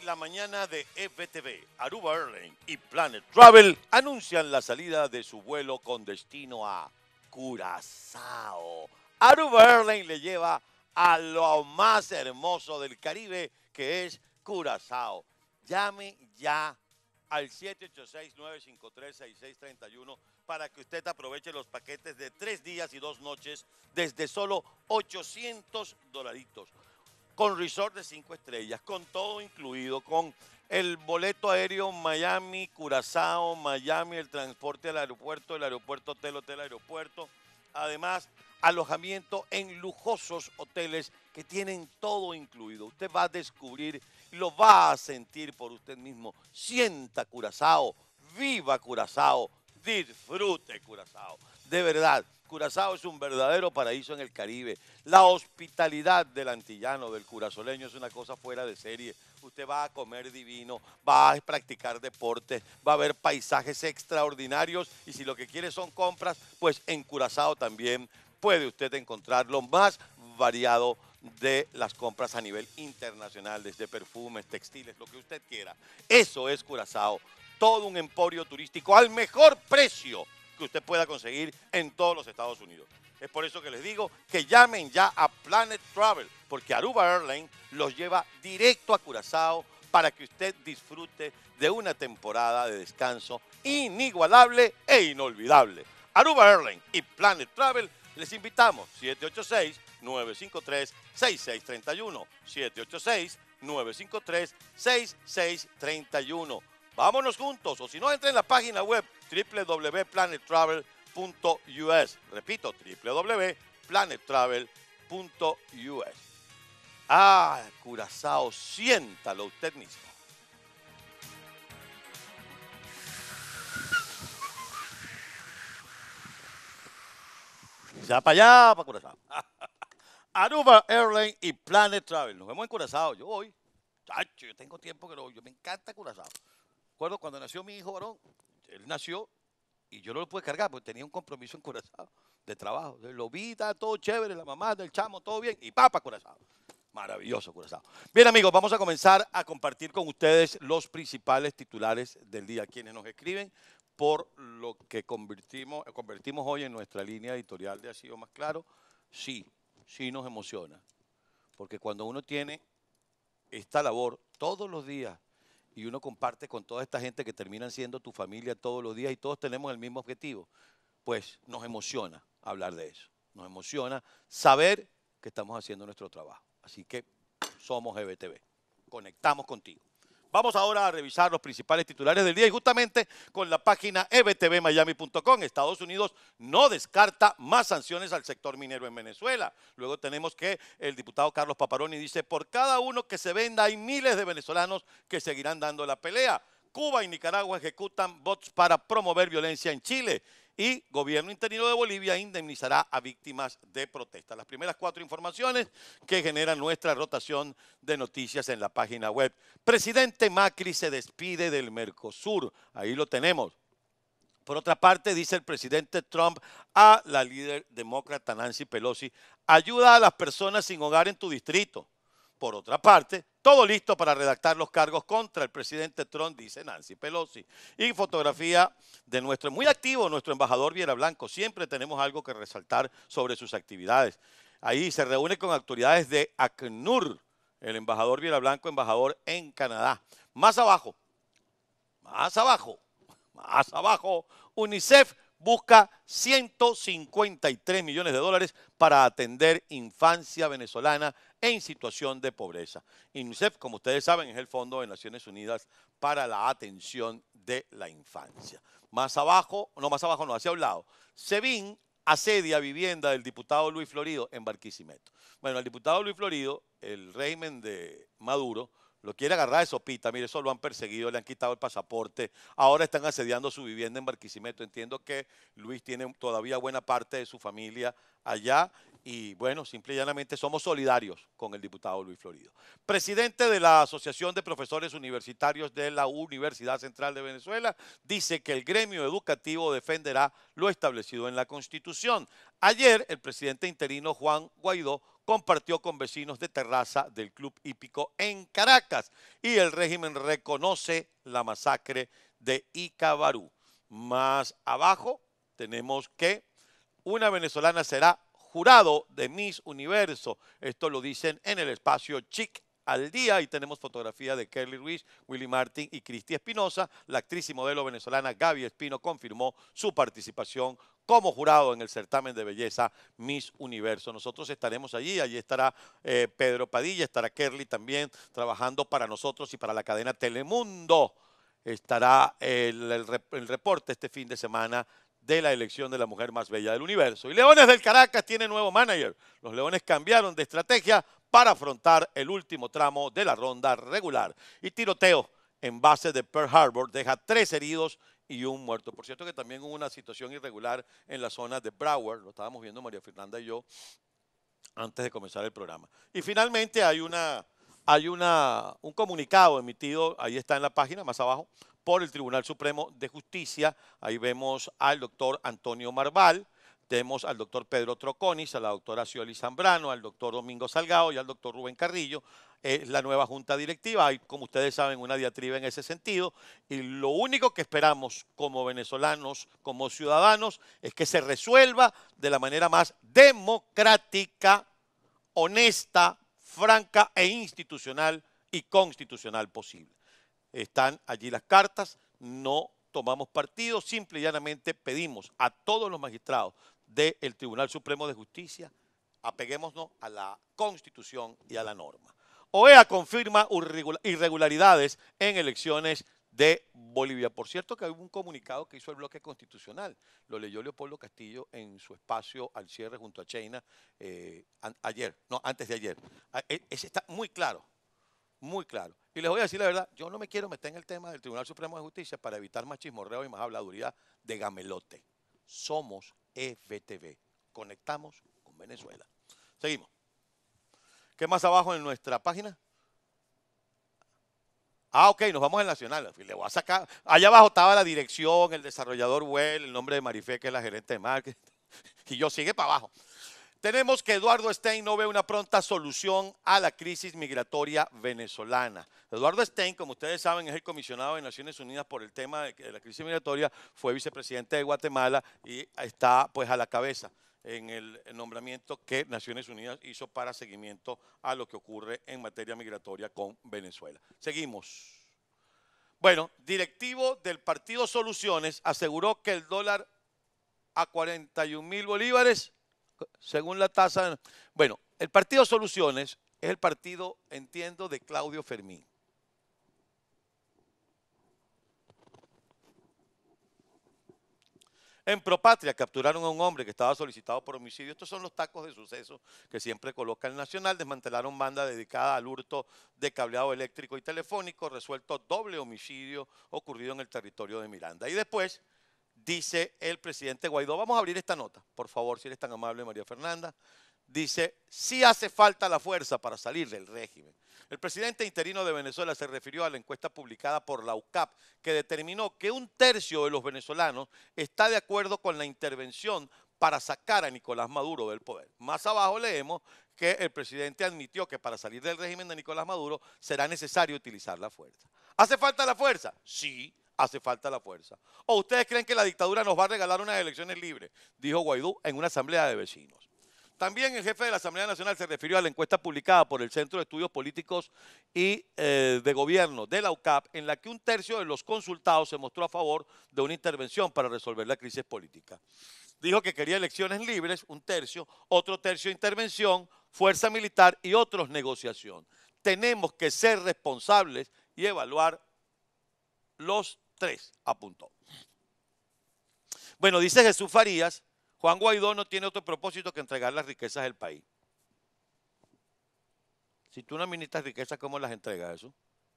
la mañana de EBTV, Aruba Airlines y Planet Travel anuncian la salida de su vuelo con destino a Curazao. Aruba Airlines le lleva a lo más hermoso del Caribe, que es Curazao. Llame ya al 786-953-6631 para que usted aproveche los paquetes de 3 días y 2 noches desde solo $800. Con resort de 5 estrellas, con todo incluido, con el boleto aéreo Miami, Curazao, Miami, el transporte al aeropuerto, el aeropuerto, hotel, aeropuerto. Además, alojamiento en lujosos hoteles que tienen todo incluido. Usted va a descubrir, lo va a sentir por usted mismo. Sienta Curazao, viva Curazao, disfrute Curazao. De verdad, Curazao es un verdadero paraíso en el Caribe. La hospitalidad del antillano, del curazoleño, es una cosa fuera de serie. Usted va a comer divino, va a practicar deporte, va a ver paisajes extraordinarios y si lo que quiere son compras, pues en Curazao también puede usted encontrar lo más variado de las compras a nivel internacional, desde perfumes, textiles, lo que usted quiera. Eso es Curazao, todo un emporio turístico al mejor precio que usted pueda conseguir en todos los Estados Unidos. Es por eso que les digo que llamen ya a Planet Travel, porque Aruba Airlines los lleva directo a Curazao para que usted disfrute de una temporada de descanso inigualable e inolvidable. Aruba Airlines y Planet Travel les invitamos 786-953-6631, 786-953-6631. Vámonos juntos, o si no, entre en la página web www.planettravel.us. Repito, www.planettravel.us. Ah, Curazao, siéntalo usted mismo. Se va para allá, para Curazao. Aruba Airlines y Planet Travel. Nos vemos en Curazao. Yo voy. Chacho, yo tengo tiempo que no voy. Yo me encanta Curazao. Recuerdo cuando nació mi hijo varón, él nació y yo no lo pude cargar porque tenía un compromiso en Curazao de trabajo. Lo vi, estaba todo chévere, la mamá del chamo, todo bien, y papá Curazao. Maravilloso Curazao. Bien, amigos, vamos a comenzar a compartir con ustedes los principales titulares del día, quienes nos escriben por lo que convertimos hoy en nuestra línea editorial de Ha sido más claro. Sí nos emociona, porque cuando uno tiene esta labor todos los días y uno comparte con toda esta gente que terminan siendo tu familia todos los días y todos tenemos el mismo objetivo, pues nos emociona hablar de eso. Nos emociona saber que estamos haciendo nuestro trabajo. Así que somos EBTV. Conectamos contigo. Vamos ahora a revisar los principales titulares del día y justamente con la página ebtvmiami.com. Estados Unidos no descarta más sanciones al sector minero en Venezuela. Luego tenemos que el diputado Carlos Paparoni dice, por cada uno que se venda hay miles de venezolanos que seguirán dando la pelea. Cuba y Nicaragua ejecutan bots para promover violencia en Chile. Y gobierno interino de Bolivia indemnizará a víctimas de protesta. Las primeras 4 informaciones que generan nuestra rotación de noticias en la página web. Presidente Macri se despide del Mercosur. Ahí lo tenemos. Por otra parte, dice el presidente Trump a la líder demócrata Nancy Pelosi, ayuda a las personas sin hogar en tu distrito. Por otra parte, todo listo para redactar los cargos contra el presidente Trump, dice Nancy Pelosi. Y fotografía de muy activo nuestro embajador Viera Blanco. Siempre tenemos algo que resaltar sobre sus actividades. Ahí se reúne con autoridades de ACNUR, el embajador Viera Blanco, embajador en Canadá. Más abajo, UNICEF busca $153 millones para atender infancia venezolana en situación de pobreza. UNICEF, como ustedes saben, es el Fondo de Naciones Unidas para la Atención de la Infancia. Hacia un lado. SEBIN asedia vivienda del diputado Luis Florido en Barquisimeto. Bueno, el diputado Luis Florido, el régimen de Maduro, lo quiere agarrar de sopita, mire, eso lo han perseguido, le han quitado el pasaporte, ahora están asediando su vivienda en Barquisimeto. Entiendo que Luis tiene todavía buena parte de su familia allá y bueno, simple y llanamente somos solidarios con el diputado Luis Florido. Presidente de la Asociación de Profesores Universitarios de la Universidad Central de Venezuela dice que el gremio educativo defenderá lo establecido en la Constitución. Ayer, el presidente interino Juan Guaidó compartió con vecinos de terraza del Club Hípico en Caracas y el régimen reconoce la masacre de Icabarú. Más abajo tenemos que una venezolana será jurado de Miss Universo. Esto lo dicen en el espacio Chic al día y tenemos fotografía de Kelly Ruiz, Willy Martin y Cristi Espinosa. La actriz y modelo venezolana Gaby Espino confirmó su participación como jurado en el certamen de belleza Miss Universo. Nosotros estaremos allí estará Pedro Padilla, estará Kelly también trabajando para nosotros y para la cadena Telemundo. Estará el reporte este fin de semana de la elección de la mujer más bella del universo. Y Leones del Caracas tiene nuevo manager. Los Leones cambiaron de estrategia para afrontar el último tramo de la ronda regular. Y tiroteo en base de Pearl Harbor deja 3 heridos y 1 muerto. Por cierto que también hubo una situación irregular en la zona de Broward, lo estábamos viendo María Fernanda y yo antes de comenzar el programa. Y finalmente hay un comunicado emitido, ahí está en la página, más abajo, por el Tribunal Supremo de Justicia. Ahí vemos al doctor Antonio Marval, tenemos al doctor Pedro Troconis, a la doctora Cioli Zambrano, al doctor Domingo Salgado y al doctor Rubén Carrillo. Es la nueva junta directiva. Hay, como ustedes saben, una diatriba en ese sentido. Y lo único que esperamos como venezolanos, como ciudadanos, es que se resuelva de la manera más democrática, honesta, franca e institucional y constitucional posible. Están allí las cartas, no tomamos partido, simple y llanamente pedimos a todos los magistrados del Tribunal Supremo de Justicia, apeguémonos a la Constitución y a la norma. OEA confirma irregularidades en elecciones de Bolivia. Por cierto que hay un comunicado que hizo el bloque constitucional, lo leyó Leopoldo Castillo en su espacio al cierre junto a Cheina antes de ayer. Ese está muy claro. Muy claro. Y les voy a decir la verdad, yo no me quiero meter en el tema del Tribunal Supremo de Justicia para evitar más chismorreo y más habladuría de gamelote. Somos FTV. Conectamos con Venezuela. Seguimos. ¿Qué más abajo en nuestra página? Ok, nos vamos al Nacional. Le voy a sacar. Allá abajo estaba la dirección, el desarrollador Well, el nombre de Marifé, que es la gerente de marketing. Y yo sigue para abajo. Tenemos que Eduardo Stein no ve una pronta solución a la crisis migratoria venezolana. Eduardo Stein, como ustedes saben, es el comisionado de Naciones Unidas por el tema de la crisis migratoria, fue vicepresidente de Guatemala y está pues a la cabeza en el nombramiento que Naciones Unidas hizo para seguimiento a lo que ocurre en materia migratoria con Venezuela. Seguimos. Bueno, directivo del Partido Soluciones aseguró que el dólar a 41.000 bolívares según la tasa. Bueno, el Partido Soluciones es el partido, entiendo, de Claudio Fermín. En Propatria capturaron a un hombre que estaba solicitado por homicidio. Estos son los tacos de suceso que siempre coloca el Nacional. Desmantelaron banda dedicada al hurto de cableado eléctrico y telefónico, resuelto doble homicidio ocurrido en el territorio de Miranda. Y después dice el presidente Guaidó, vamos a abrir esta nota, por favor, si eres tan amable, María Fernanda. Dice, sí hace falta la fuerza para salir del régimen. El presidente interino de Venezuela se refirió a la encuesta publicada por la UCAP, que determinó que 1/3 de los venezolanos está de acuerdo con la intervención para sacar a Nicolás Maduro del poder. Más abajo leemos que el presidente admitió que para salir del régimen de Nicolás Maduro será necesario utilizar la fuerza. ¿Hace falta la fuerza? Sí. Hace falta la fuerza. ¿O ustedes creen que la dictadura nos va a regalar unas elecciones libres? Dijo Guaidó en una asamblea de vecinos. También el jefe de la Asamblea Nacional se refirió a la encuesta publicada por el Centro de Estudios Políticos y de Gobierno de la UCAP, en la que 1/3 de los consultados se mostró a favor de una intervención para resolver la crisis política. Dijo que quería elecciones libres, 1/3, otro tercio intervención, fuerza militar y otros negociación. Tenemos que ser responsables y evaluar los 3, apuntó. Bueno, dice Jesús Farías, Juan Guaidó no tiene otro propósito que entregar las riquezas del país. Si tú no administras riquezas, ¿cómo las entregas eso?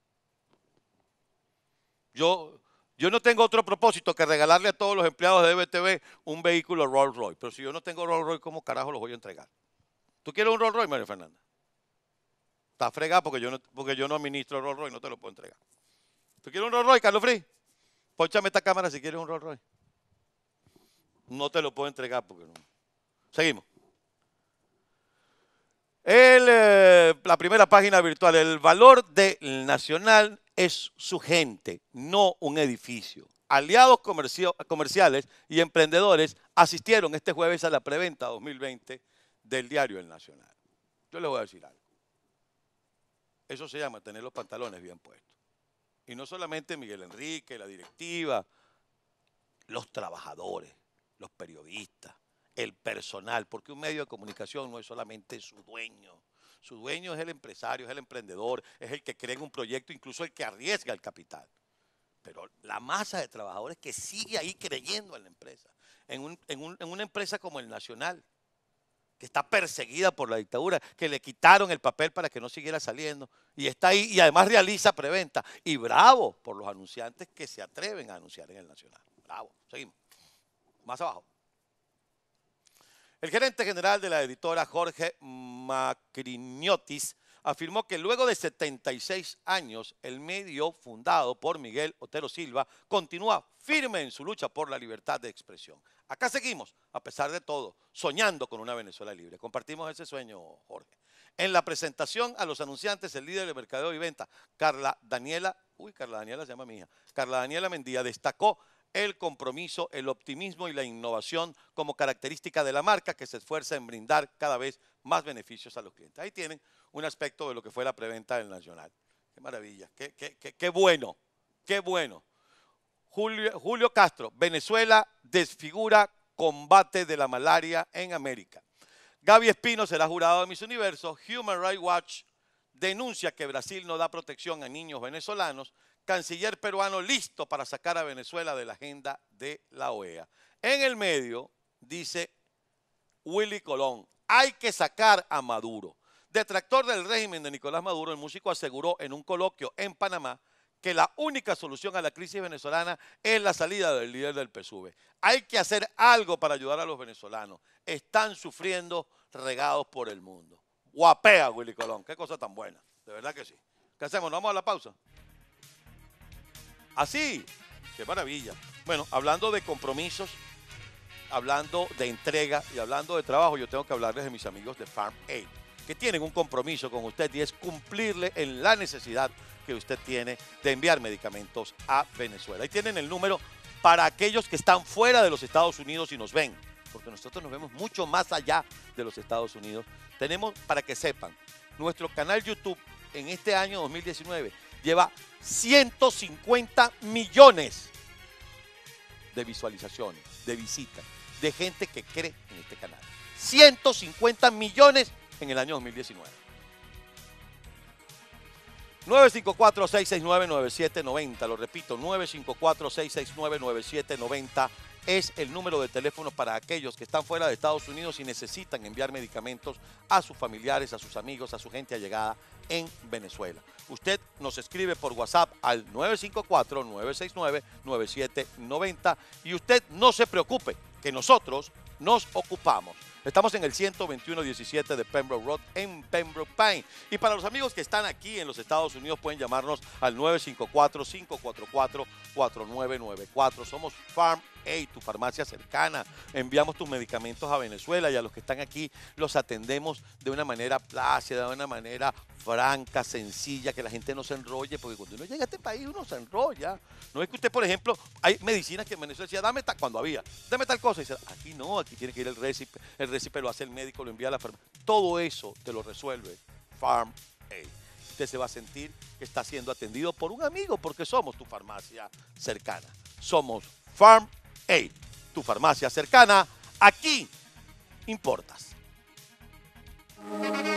Yo no tengo otro propósito que regalarle a todos los empleados de BTV un vehículo Rolls Royce. Pero si yo no tengo Rolls Royce, ¿cómo carajo los voy a entregar? ¿Tú quieres un Rolls Royce, María Fernanda? Está fregado porque yo no administro Rolls Royce, no te lo puedo entregar. ¿Tú quieres un Rolls Royce, Carlos Free? Pónchame esta cámara si quieres un Rolls Royce. No te lo puedo entregar porque no. Seguimos. La primera página virtual, el valor del Nacional es su gente, no un edificio. Aliados comerciales y emprendedores asistieron este jueves a la preventa 2020 del diario El Nacional. Yo les voy a decir algo. Eso se llama tener los pantalones bien puestos. Y no solamente Miguel Enrique, la directiva, los trabajadores, los periodistas, el personal, porque un medio de comunicación no es solamente su dueño. Su dueño es el empresario, es el emprendedor, es el que cree en un proyecto, incluso el que arriesga el capital. Pero la masa de trabajadores que sigue ahí creyendo en la empresa, en una empresa como el Nacional, que está perseguida por la dictadura, que le quitaron el papel para que no siguiera saliendo, y está ahí y además realiza preventa. Y bravo por los anunciantes que se atreven a anunciar en el Nacional. Bravo, seguimos. Más abajo. El gerente general de la editora, Jorge Macriniotis, afirmó que luego de 76 años, el medio fundado por Miguel Otero Silva continúa firme en su lucha por la libertad de expresión. Acá seguimos, a pesar de todo, soñando con una Venezuela libre. Compartimos ese sueño, Jorge. En la presentación a los anunciantes, el líder de mercadeo y venta, Carla Daniela se llama mi hija, Carla Daniela Mendía, destacó el compromiso, el optimismo y la innovación como característica de la marca que se esfuerza en brindar cada vez más beneficios a los clientes. Ahí tienen un aspecto de lo que fue la preventa del Nacional. Qué maravilla, qué bueno, qué bueno. Julio Castro, Venezuela desfigura combate de la malaria en América. Gaby Espino será jurado de Miss Universo. Human Rights Watch denuncia que Brasil no da protección a niños venezolanos. Canciller peruano listo para sacar a Venezuela de la agenda de la OEA. En el medio, dice Willy Colón, hay que sacar a Maduro. Detractor del régimen de Nicolás Maduro, el músico aseguró en un coloquio en Panamá que la única solución a la crisis venezolana es la salida del líder del PSUV. Hay que hacer algo para ayudar a los venezolanos. Están sufriendo regados por el mundo. Guapea, Willy Colón. Qué cosa tan buena. De verdad que sí. ¿Qué hacemos? ¿Nos vamos a la pausa? Así. Qué maravilla. Bueno, hablando de compromisos, hablando de entrega y hablando de trabajo, yo tengo que hablarles de mis amigos de Farm Aid, que tienen un compromiso con usted y es cumplirle en la necesidad que usted tiene de enviar medicamentos a Venezuela. Ahí tienen el número para aquellos que están fuera de los Estados Unidos y nos ven, porque nosotros nos vemos mucho más allá de los Estados Unidos. Tenemos, para que sepan, nuestro canal YouTube en este año 2019 lleva 150 millones de visualizaciones, de visitas, de gente que cree en este canal. 150 millones en el año 2019. 954-669-9790, lo repito, 954-669-9790 es el número de teléfono para aquellos que están fuera de Estados Unidos y necesitan enviar medicamentos a sus familiares, a sus amigos, a su gente allegada en Venezuela. Usted nos escribe por WhatsApp al 954-969-9790 y usted no se preocupe, que nosotros nos ocupamos. Estamos en el 12117 de Pembroke Road en Pembroke Pines. Y para los amigos que están aquí en los Estados Unidos pueden llamarnos al 954-544-4994. Somos Farm Aid, tu farmacia cercana. Enviamos tus medicamentos a Venezuela y a los que están aquí los atendemos de una manera plácida, de una manera franca, sencilla, que la gente no se enrolle, porque cuando uno llega a este país uno se enrolla. No es que usted, por ejemplo, hay medicinas que en Venezuela decía, dame tal, cuando había, dame tal cosa, y dice, aquí no, aquí tiene que ir el récipe lo hace el médico, lo envía a la farmacia. Todo eso te lo resuelve Farm Aid. Usted se va a sentir que está siendo atendido por un amigo, porque somos tu farmacia cercana. Somos Farm Aid, tu farmacia cercana. Aquí importas.